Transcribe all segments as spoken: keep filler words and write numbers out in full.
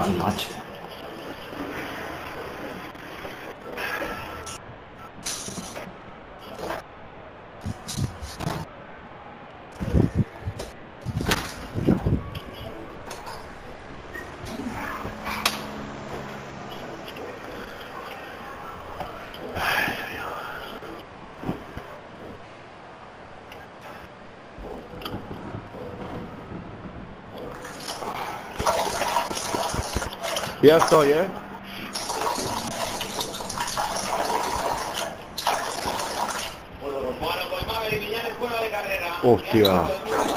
Buenas noches. Ya estoy, ¿eh? Bueno, pues Maverick Villanes fuera de carrera. Hostia. Estamos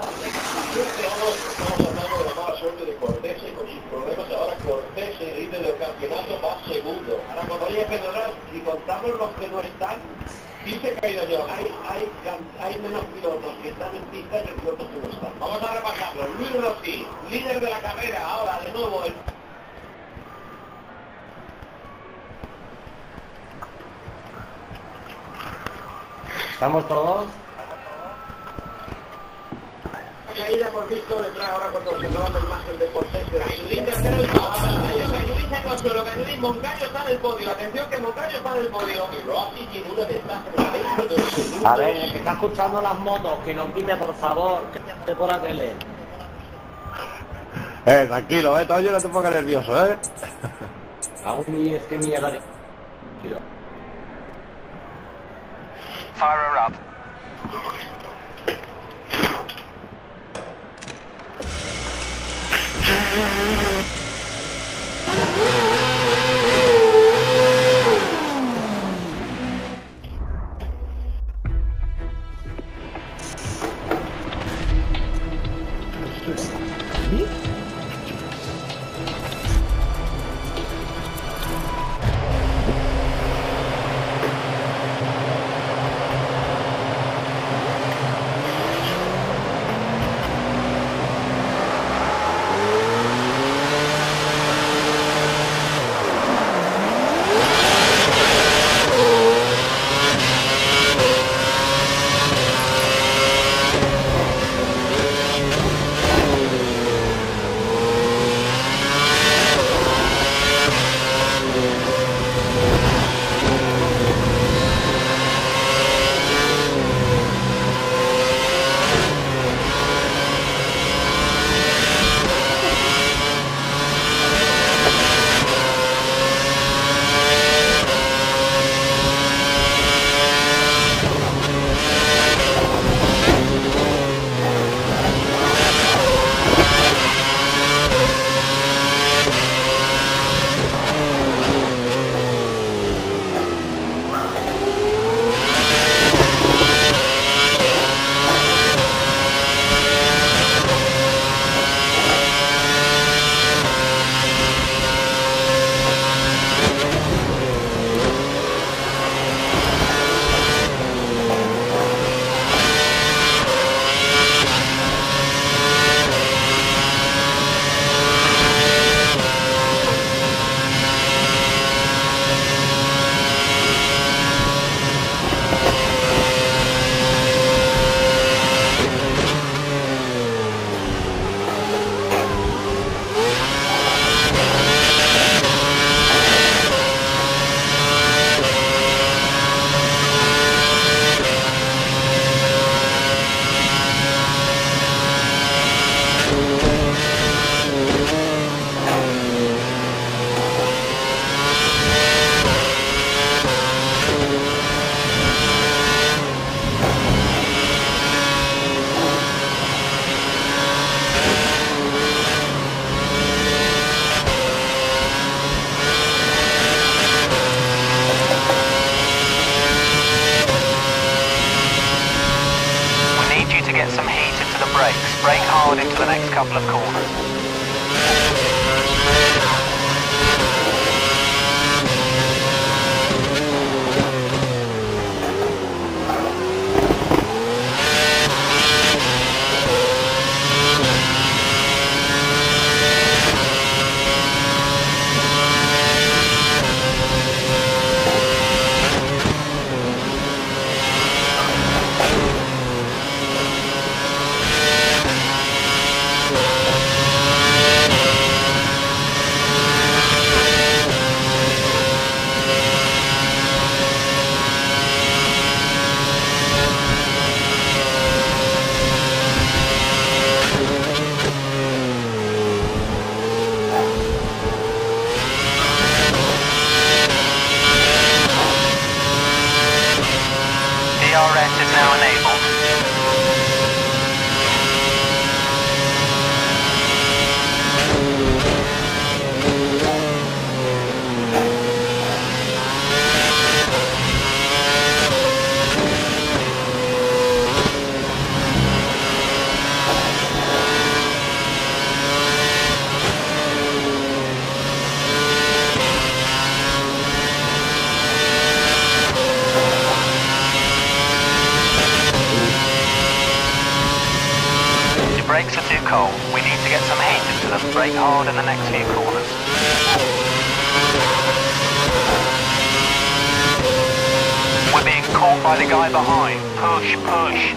hablando de la mala suerte de Cortés con sus problemas. Ahora Cortés, el líder del campeonato, va segundo. Ahora cuando haya perdonar, si contamos los que no están, dice que ha ido yo. Hay, hay, hay menos pilotos que están en pista que pilotos que no están. Vamos a repasarlo. Luis Rossi, líder de la carrera. Ahora, de nuevo, el... ¿Estamos todos? Ahí ya hemos visto detrás ahora cuando observamos la imagen de Cortés de Ayudín tercero y Ayudín se consuelo, que Ayudín Moncayo está en el podio. Atención que Moncayo está en el podio. Y Rossi tiene una ventaja. A ver, el que está escuchando las motos, que no quite por favor, que esté por la tele. Eh, tranquilo, eh, todavía no te pongas nervioso, eh. Aún ni es que mierda. Fire her up. Brake hard into the next couple of corners. D R S is now enabled. Brakes are too cold. We need to get some heat into them. Brake hard in the next few corners. We're being caught by the guy behind. Push, push.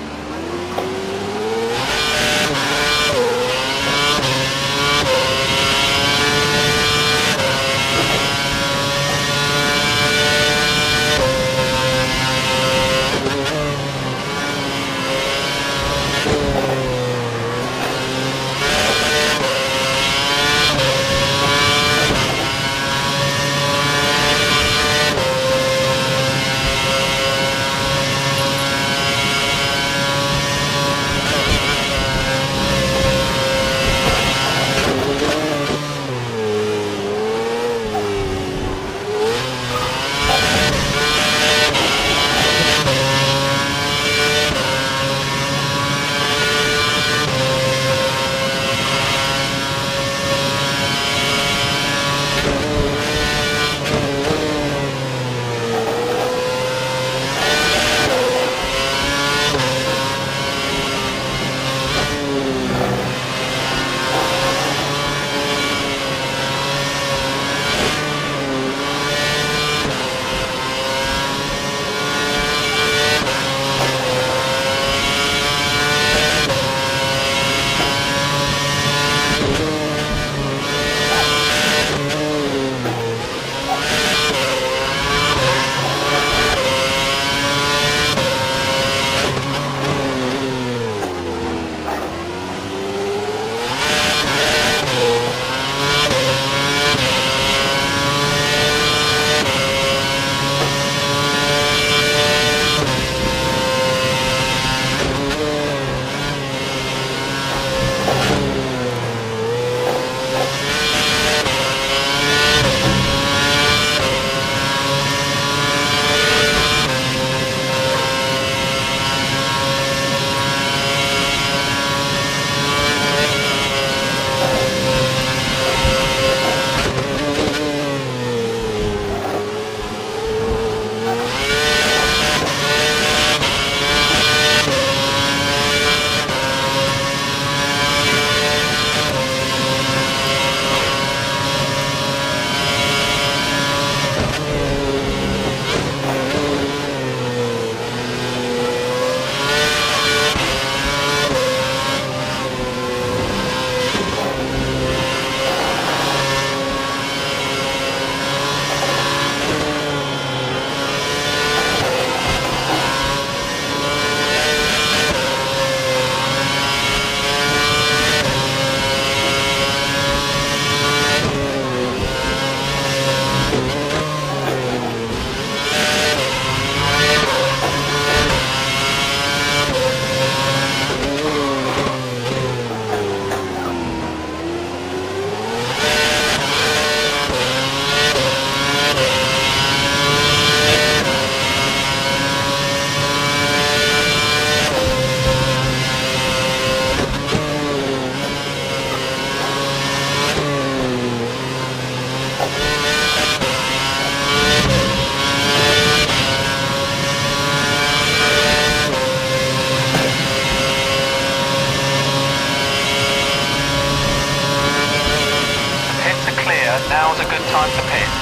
Now's a good time to pit.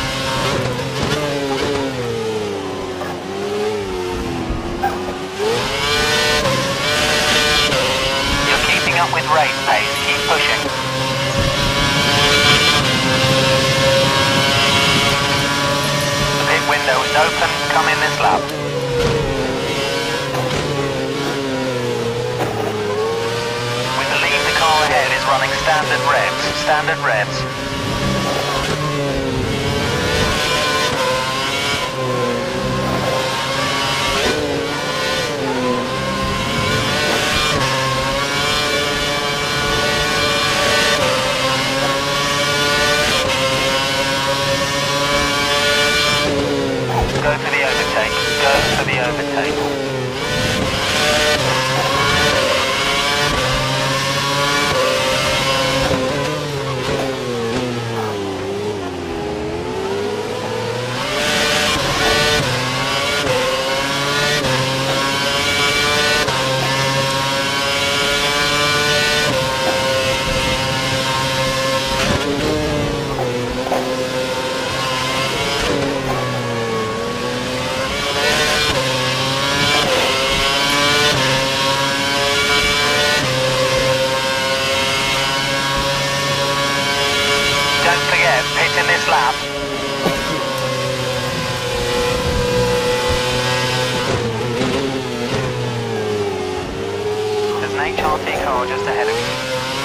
You're keeping up with race pace, keep pushing. The pit window is open, come in this lap. We believe the car ahead is running standard revs, standard revs. flap. There's an H R T car just ahead of you.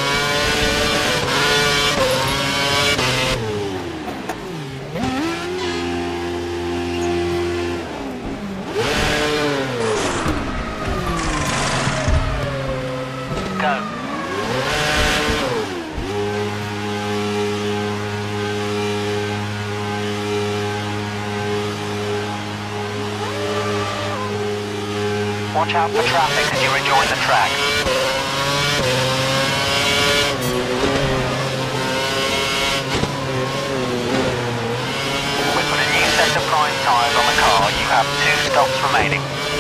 Go. Watch out for traffic as you rejoin the track. We put a new set of prime tyres on the car. You have two stops remaining.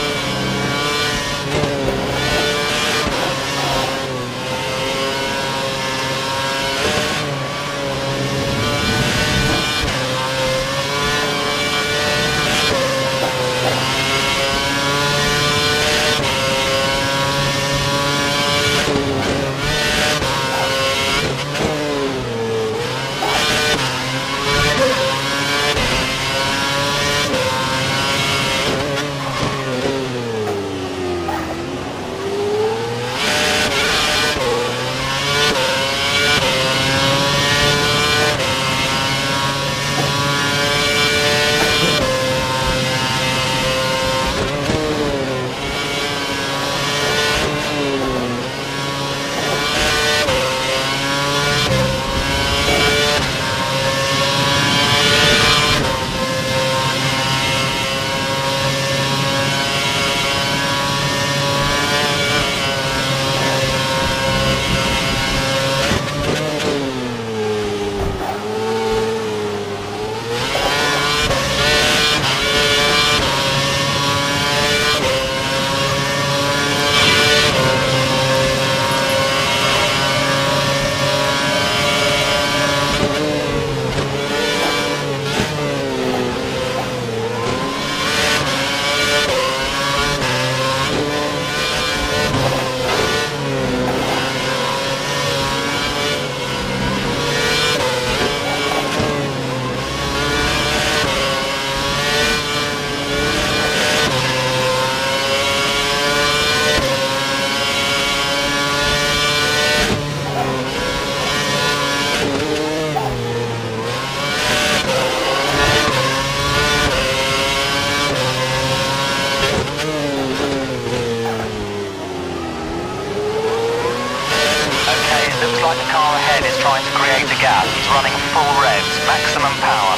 Looks like the car ahead is trying to create a gap. He's running full revs, maximum power.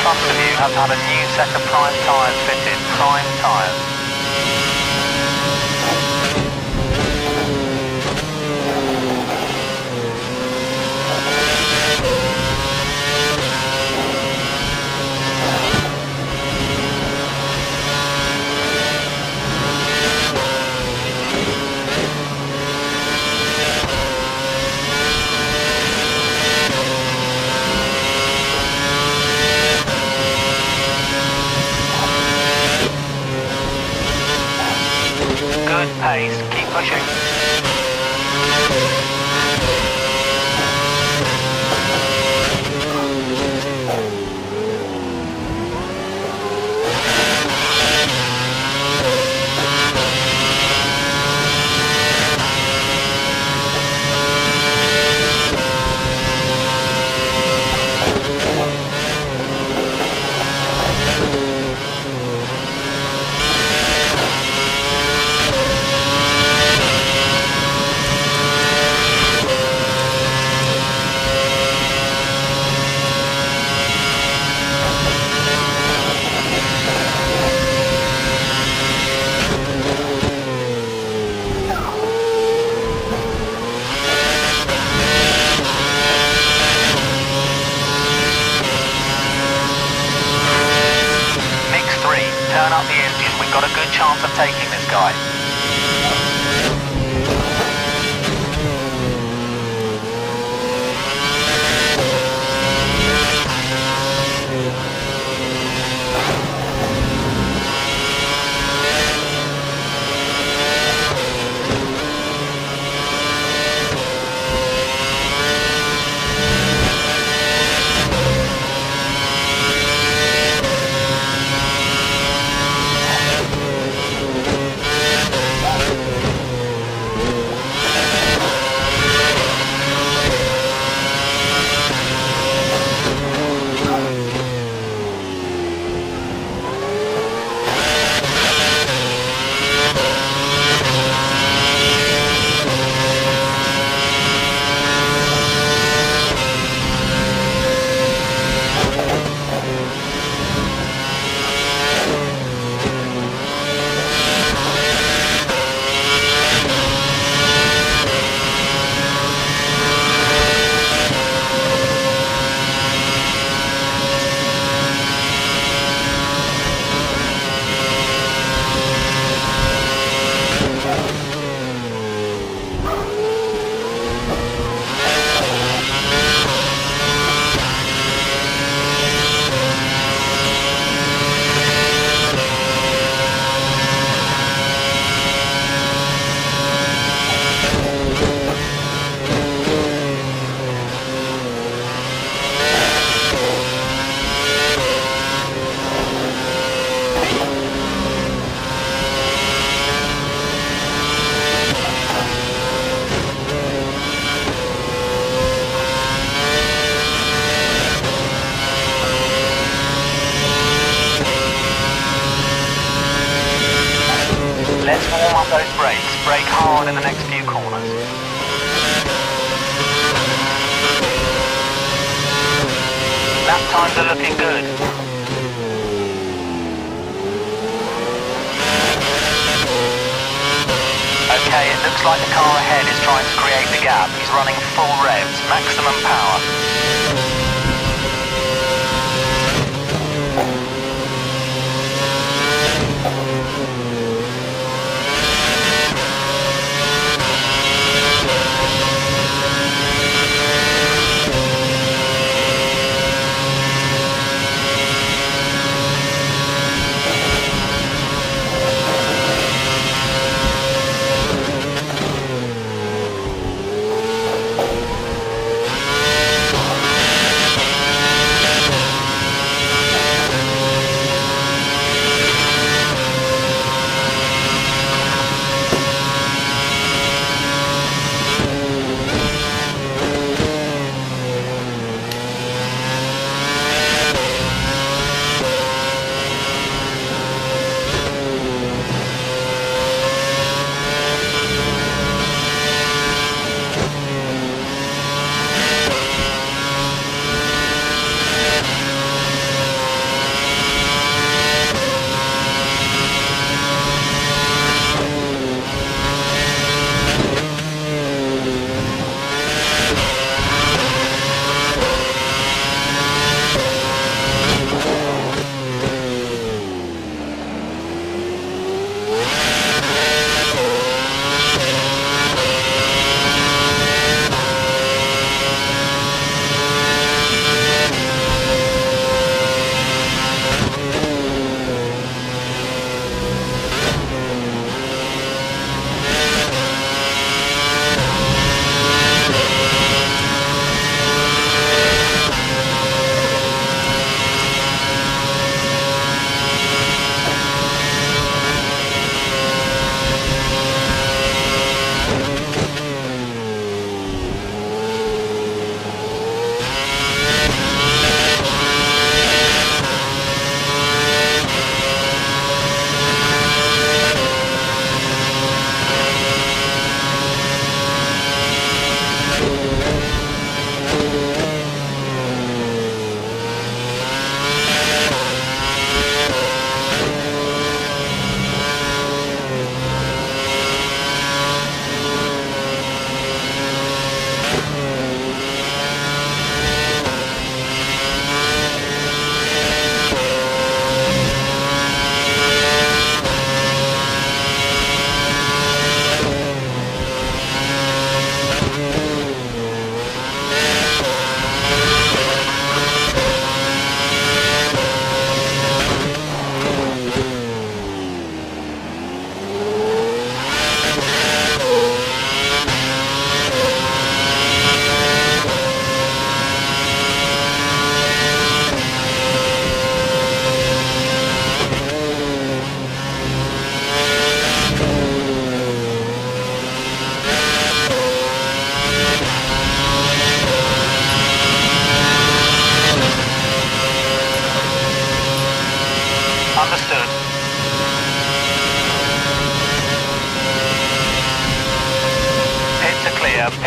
front of you have had a new set of prime tyres fitted. Prime tyres. Good pace, keep pushing. Turn up the engine, we've got a good chance of taking this guy. Let's warm up those brakes. Brake hard in the next few corners. Lap times are looking good. Okay, it looks like the car ahead is trying to create the gap. He's running full revs, maximum power.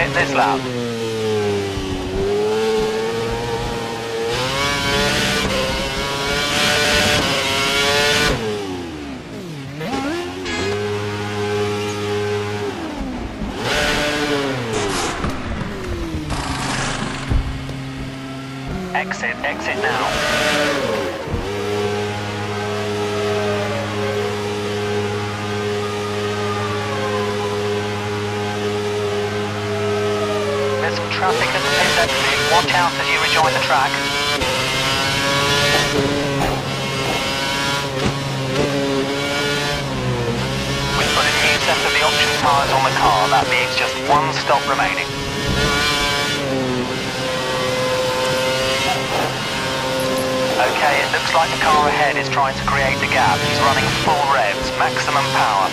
hit this lap. Exit, exit now. There's some traffic at the pit exit. Watch out as you rejoin the track. We've put a new set of the option tyres on the car. That means just one stop remaining. Okay, it looks like the car ahead is trying to create the gap. He's running full revs, maximum power.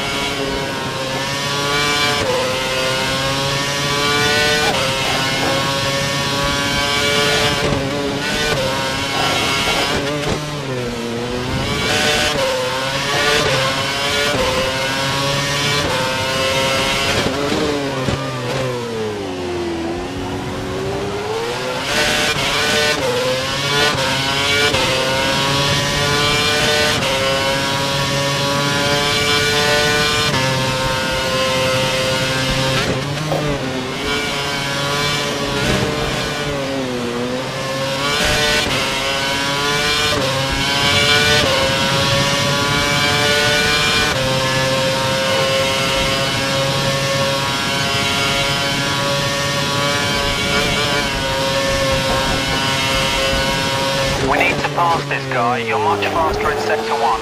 Pass this guy, you're much faster in sector one.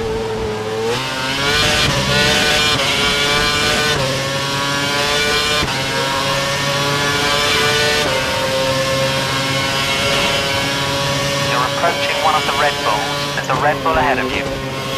You're approaching one of the Red Bulls. There's a Red Bull ahead of you.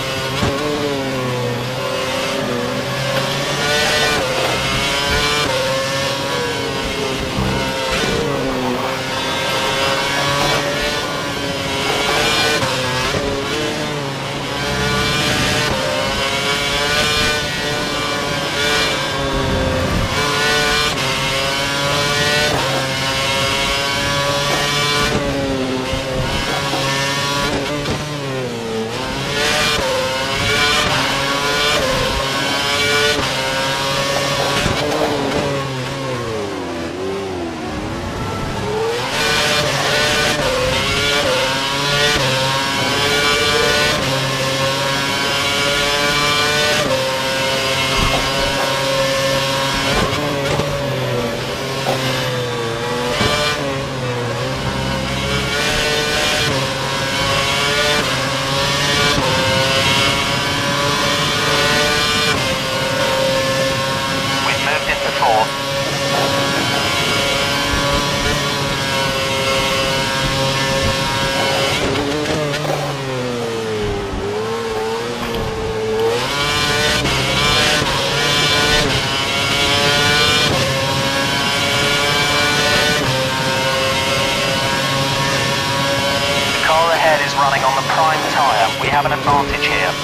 Running on the prime tyre, we have an advantage here.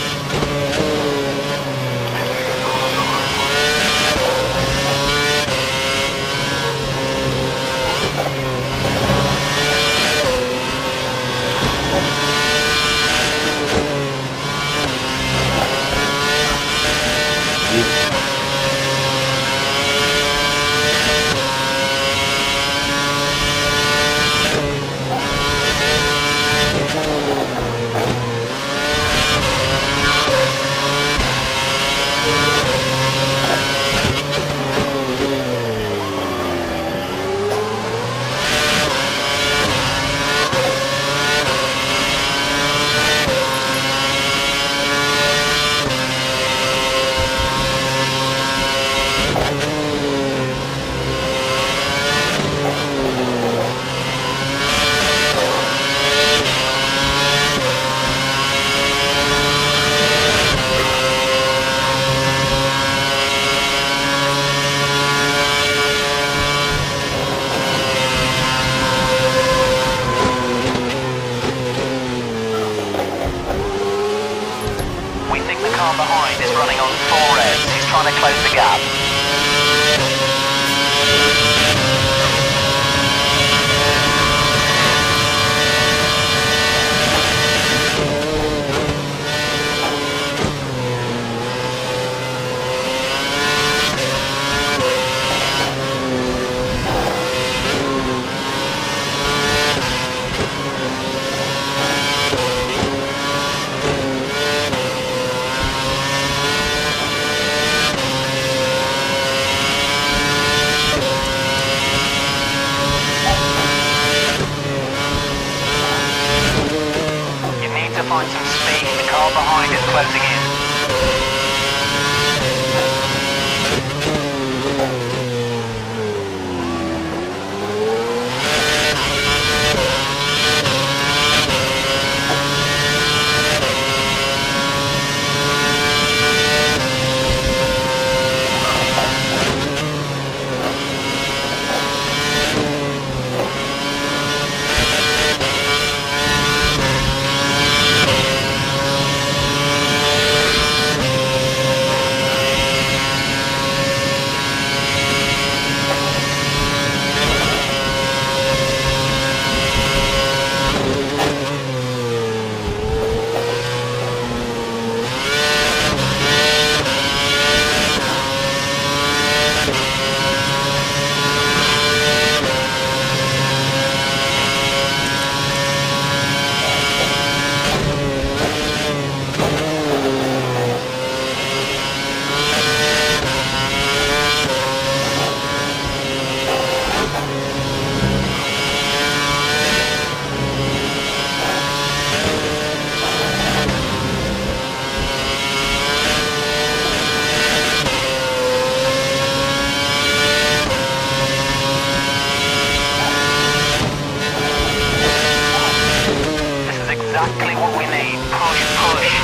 Behind is running on four revs. He's trying to close the gap. find some speed. The car behind is closing in. Exactly what we need. Push, push.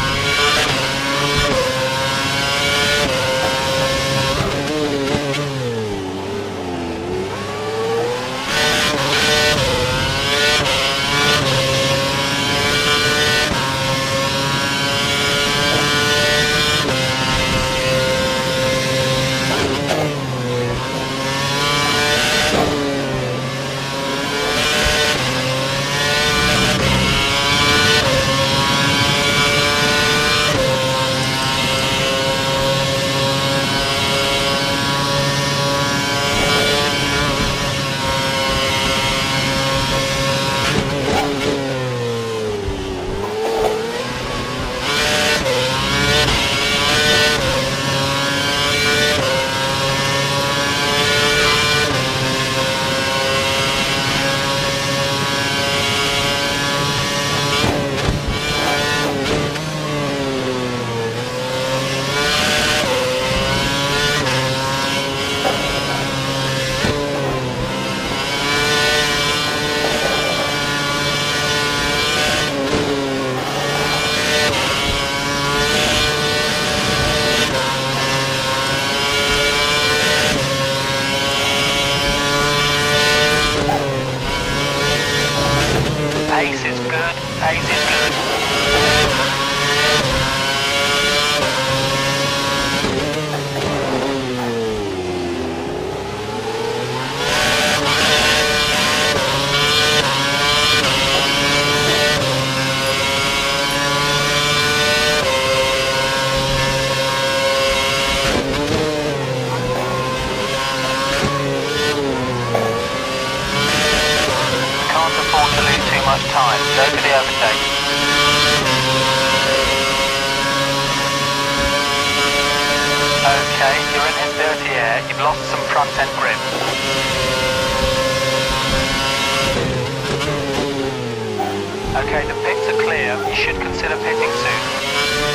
Pace is good, pace is good. Can't afford to lose too much time. Go for the overtake. Okay, you're in his dirty air. You've lost some front end grip. Okay, the pits are clear. You should consider pitting soon.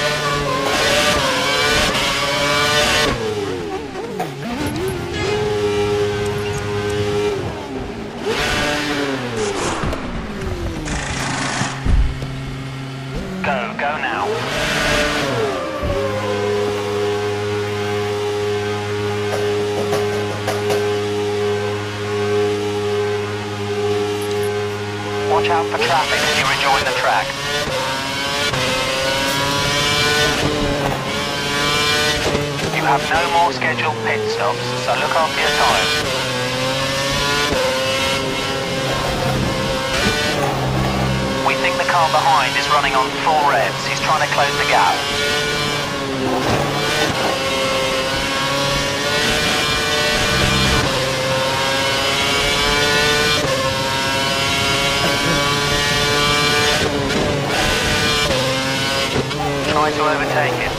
Go, go now. Watch out for traffic as you rejoin the track. You have no more scheduled pit stops, so look after your tyres. We think the car behind is running on full revs. He's trying to close the gap. Try to overtake him.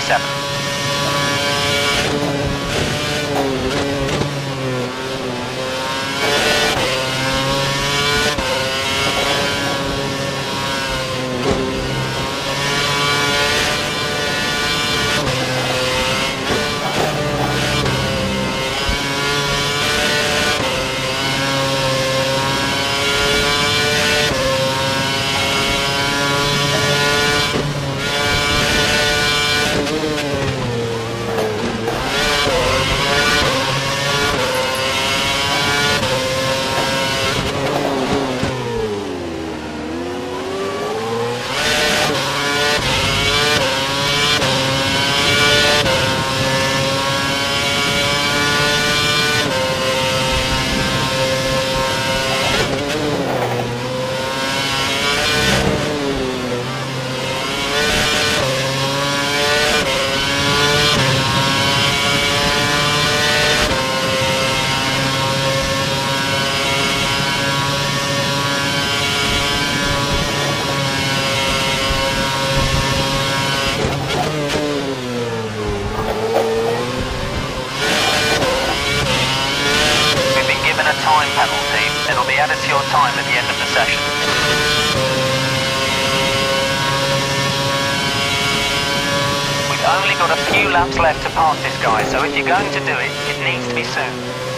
seven. Time penalty. It'll be added to your time at the end of the session. We've only got a few laps left to pass this guy, so if you're going to do it, it needs to be soon.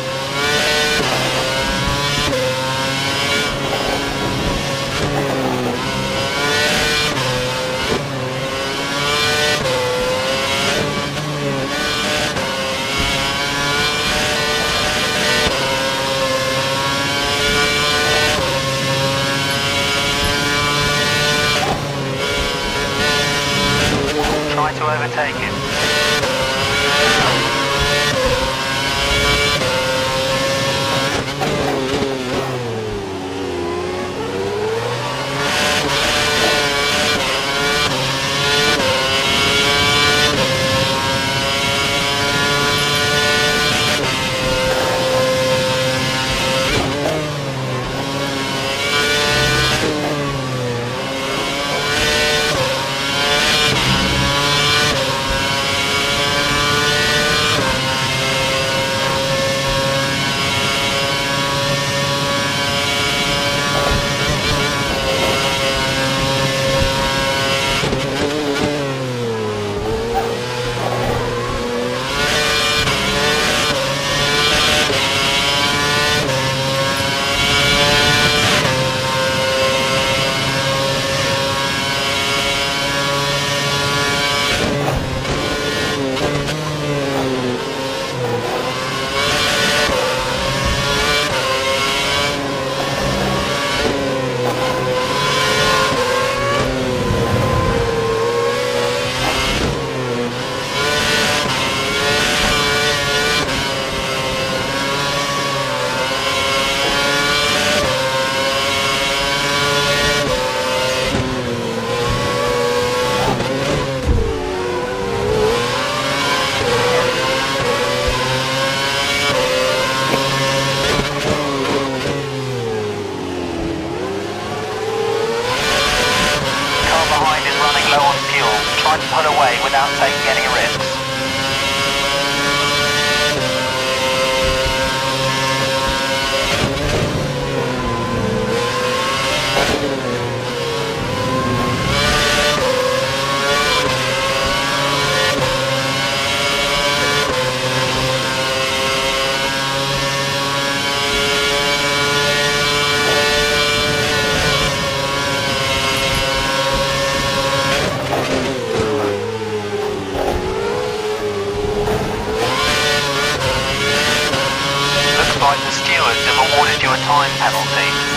Try to overtake him. Try to pull away without taking any risks. Like the stewards have awarded you a time penalty.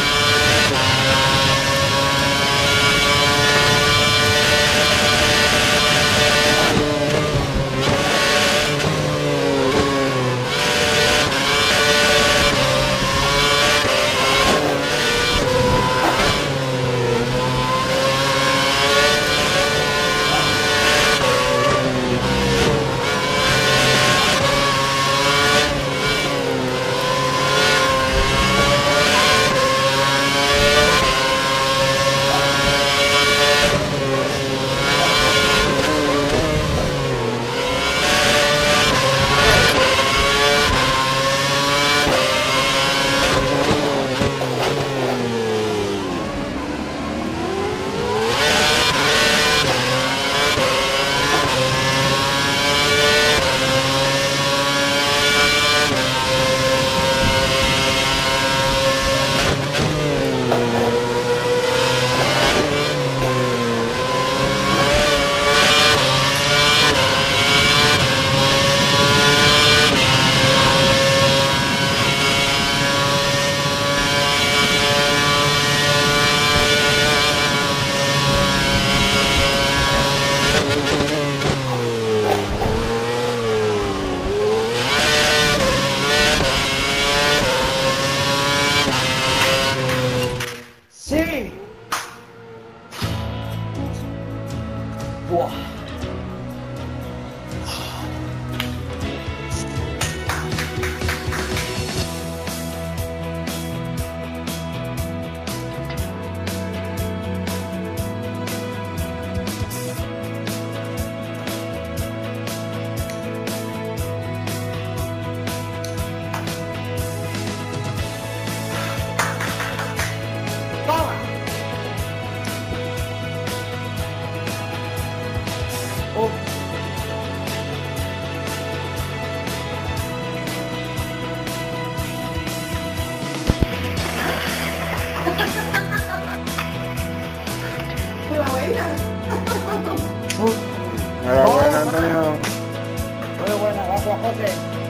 Vamos, José.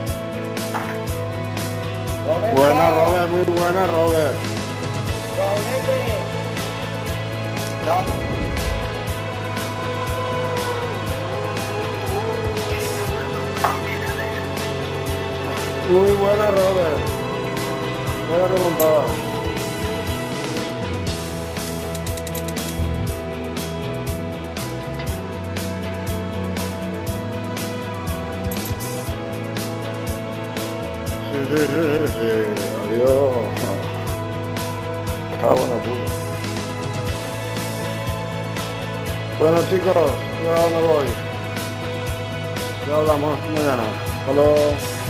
Roberto. Buena, Robert, muy buena, Robert. Roberto. No. Muy buena, Robert. Buena remontada. Sí, sí, sí, sí, sí. Adiós. Está buena puta. Bueno, chicos, ya me voy. Ya hablamos mañana. Hasta luego.